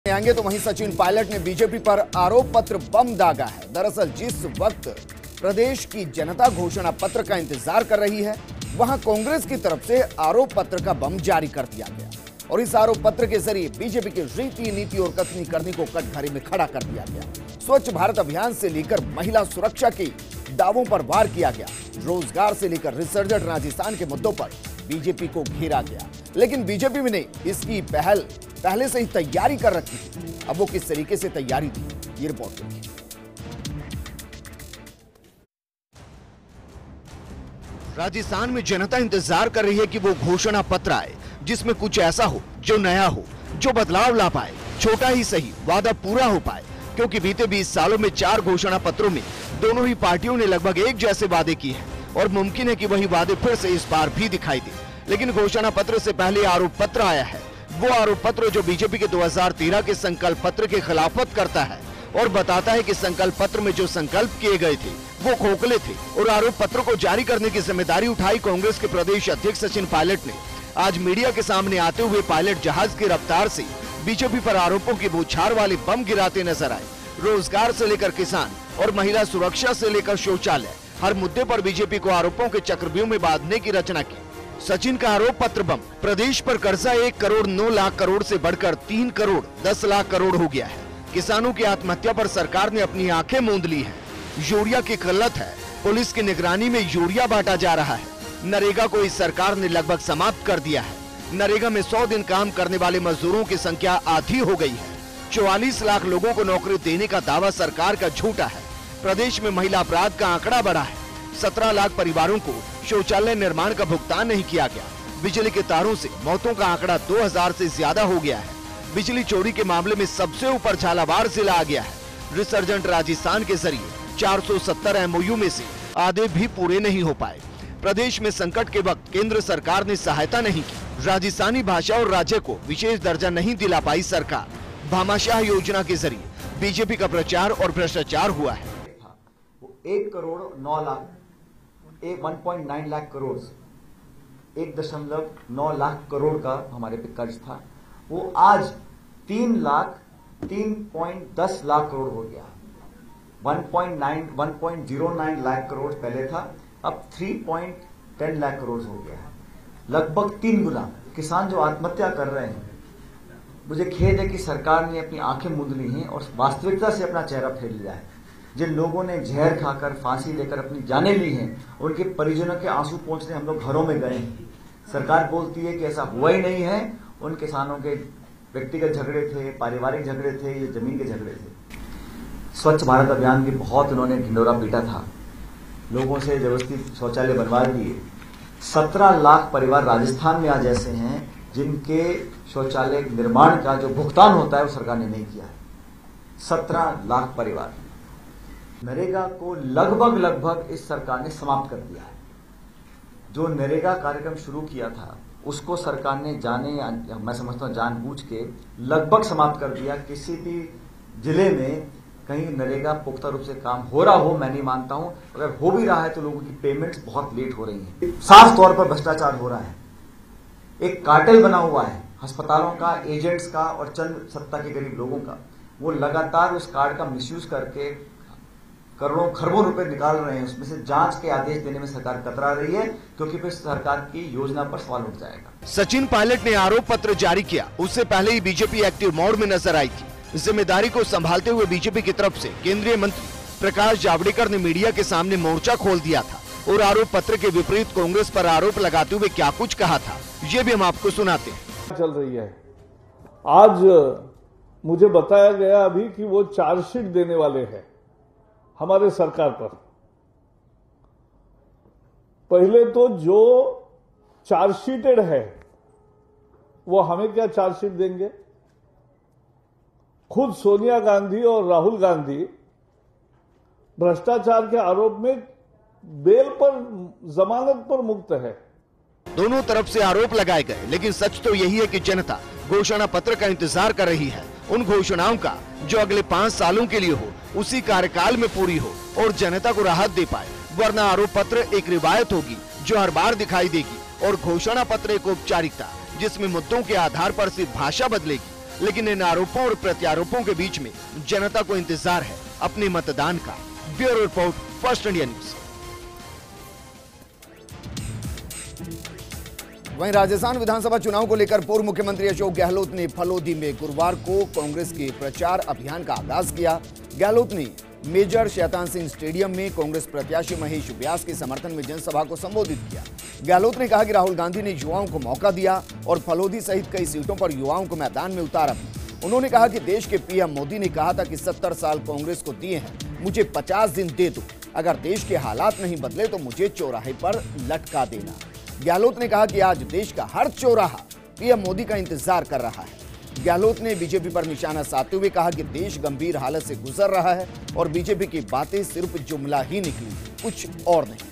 आएंगे तो वहीं सचिन पायलट ने बीजेपी पर आरोप पत्र बम दागा है। दरअसल जिस वक्त प्रदेश की जनता घोषणा पत्र का इंतजार कर रही है, वहां कांग्रेस की तरफ से आरोप पत्र का बम जारी कर दिया गया और इस आरोप पत्र के जरिए बीजेपी की रीति नीति और कथनी करनी को कटघरे में खड़ा कर दिया गया। स्वच्छ भारत अभियान से लेकर महिला सुरक्षा के दावों पर वार किया गया। रोजगार से लेकर रिसर्जेंट राजस्थान के मुद्दों पर बीजेपी को घेरा गया, लेकिन बीजेपी ने इसकी पहले से ही तैयारी कर रखी थी। अब वो किस तरीके से तैयारी थी, ये रिपोर्ट देखिए। राजस्थान में जनता इंतजार कर रही है कि वो घोषणा पत्र आए जिसमें कुछ ऐसा हो जो नया हो, जो बदलाव ला पाए, छोटा ही सही वादा पूरा हो पाए। क्योंकि बीते 20 सालों में 4 घोषणा पत्रों में दोनों ही पार्टियों ने लगभग एक जैसे वादे किए हैं और मुमकिन है कि वही वादे फिर से इस बार भी दिखाई दे। लेकिन घोषणा पत्र से पहले आरोप पत्र आया है। वो आरोप पत्र जो बीजेपी के 2013 के संकल्प पत्र के खिलाफत करता है और बताता है कि संकल्प पत्र में जो संकल्प किए गए थे वो खोखले थे। और आरोप पत्र को जारी करने की जिम्मेदारी उठाई कांग्रेस के प्रदेश अध्यक्ष सचिन पायलट ने। आज मीडिया के सामने आते हुए पायलट जहाज की रफ्तार से बीजेपी पर आरोपों की बौछार वाले बम गिराते नजर आए। रोजगार से लेकर किसान और महिला सुरक्षा से लेकर शौचालय, हर मुद्दे पर बीजेपी को आरोपों के चक्रव्यूह में बांधने की रचना की। सचिन का आरोप पत्र बम। प्रदेश पर कर्जा 1 करोड़ 9 लाख करोड़ से बढ़कर 3 करोड़ 10 लाख करोड़ हो गया है। किसानों की आत्महत्या पर सरकार ने अपनी आंखें मूंद ली हैं। यूरिया की किल्लत है, पुलिस की निगरानी में यूरिया बांटा जा रहा है। नरेगा को इस सरकार ने लगभग समाप्त कर दिया है। नरेगा में 100 दिन काम करने वाले मजदूरों की संख्या आधी हो गई है। 44 लाख लोगों को नौकरी देने का दावा सरकार का झूठा है। प्रदेश में महिला अपराध का आंकड़ा बढ़ा है। 17 लाख परिवारों को शौचालय निर्माण का भुगतान नहीं किया गया। बिजली के तारों से मौतों का आंकड़ा 2000 से ज्यादा हो गया है। बिजली चोरी के मामले में सबसे ऊपर झालावाड़ जिला आ गया है। रिसर्जेंट राजस्थान के जरिए 470 एमओयू में से आधे भी पूरे नहीं हो पाए। प्रदेश में संकट के वक्त केंद्र सरकार ने सहायता नहीं की। राजस्थानी भाषा और राज्य को विशेष दर्जा नहीं दिला पाई सरकार। भामाशाह योजना के जरिए बीजेपी का प्रचार और भ्रष्टाचार हुआ है। 1 करोड़ 9 लाख 1.9 लाख करोड़ 1.9 लाख करोड़ का हमारे पे कर्ज था, वो आज 3.10 लाख करोड़ हो गया। 1.09 लाख करोड़ पहले था, अब 3.10 लाख करोड़ हो गया है, लगभग 3 गुना। किसान जो आत्महत्या कर रहे हैं, मुझे खेद है कि सरकार ने अपनी आंखें मूंद ली हैं और वास्तविकता से अपना चेहरा फेर लिया है। जिन लोगों ने जहर खाकर फांसी लेकर अपनी जानें ली हैं, उनके परिजनों के आंसू पोंछने हम लोग घरों में गए हैं। सरकार बोलती है कि ऐसा हुआ ही नहीं है। उन किसानों के व्यक्तिगत झगड़े थे, पारिवारिक झगड़े थे, ये जमीन के झगड़े थे। स्वच्छ भारत अभियान की बहुत उन्होंने ढिंडोरा पीटा था, लोगों से जबरदस्ती शौचालय बनवा दिए। 17 लाख परिवार राजस्थान में आज ऐसे हैं जिनके शौचालय निर्माण का जो भुगतान होता है वो सरकार ने नहीं किया है। 17 लाख परिवार। नरेगा को लगभग इस सरकार ने समाप्त कर दिया है। जो नरेगा कार्यक्रम शुरू किया था उसको सरकार ने मैं समझता हूं जानबूझ के लगभग समाप्त कर दिया। किसी भी जिले में कहीं नरेगा पुख्ता रूप से काम हो रहा हो, मैं नहीं मानता हूं। अगर हो भी रहा है तो लोगों की पेमेंट्स बहुत लेट हो रही हैं। साफ तौर पर भ्रष्टाचार हो रहा है। एक कार्टेल बना हुआ है अस्पतालों का, एजेंट्स का और चंद सत्ता के गरीब लोगों का। वो लगातार उस कार्ड का मिसयूज करके करोड़ों खरबों रुपए निकाल रहे हैं। उसमें से जांच के आदेश देने में सरकार कतरा रही है, क्योंकि फिर सरकार की योजना पर सवाल उठ जाएगा। सचिन पायलट ने आरोप पत्र जारी किया, उससे पहले ही बीजेपी एक्टिव मोड में नजर आई थी। जिम्मेदारी को संभालते हुए बीजेपी की तरफ से केंद्रीय मंत्री प्रकाश जावड़ेकर ने मीडिया के सामने मोर्चा खोल दिया था और आरोप पत्र के विपरीत कांग्रेस पर आरोप लगाते हुए क्या कुछ कहा था, ये भी हम आपको सुनाते हैं। चल रही है। आज मुझे बताया गया अभी कि वो चार्जशीट देने वाले हैं हमारे सरकार पर। पहले तो जो चार्जशीटेड है वो हमें क्या चार्जशीट देंगे? खुद सोनिया गांधी और राहुल गांधी भ्रष्टाचार के आरोप में बेल पर, जमानत पर मुक्त है। दोनों तरफ से आरोप लगाए गए, लेकिन सच तो यही है कि जनता घोषणा पत्र का इंतजार कर रही है। उन घोषणाओं का जो अगले 5 सालों के लिए हो, उसी कार्यकाल में पूरी हो और जनता को राहत दे पाए। वरना आरोप पत्र एक रिवायत होगी जो हर बार दिखाई देगी और घोषणा पत्र एक औपचारिकता जिसमें मुद्दों के आधार पर सिर्फ भाषा बदलेगी। लेकिन इन आरोपों और प्रत्यारोपों के बीच में जनता को इंतजार है अपने मतदान का। Bureau report, first India news. वहीं राजस्थान विधानसभा चुनाव को लेकर पूर्व मुख्यमंत्री अशोक गहलोत ने फलोदी में गुरुवार को कांग्रेस के प्रचार अभियान का आगाज किया। गहलोत ने मेजर शैतान सिंह स्टेडियम में कांग्रेस प्रत्याशी महेश व्यास के समर्थन में जनसभा को संबोधित किया। गहलोत ने कहा कि राहुल गांधी ने युवाओं को मौका दिया और फलोदी सहित कई सीटों पर युवाओं को मैदान में उतारा भी। उन्होंने कहा कि देश के पीएम मोदी ने कहा था कि 70 साल कांग्रेस को दिए हैं, मुझे 50 दिन दे दो, अगर देश के हालात नहीं बदले तो मुझे चौराहे पर लटका देना। गहलोत ने कहा कि आज देश का हर चौराहा पीएम मोदी का इंतजार कर रहा है। गहलोत ने बीजेपी पर निशाना साधते हुए कहा कि देश गंभीर हालत से गुजर रहा है और बीजेपी की बातें सिर्फ जुमला ही निकली, कुछ और नहीं।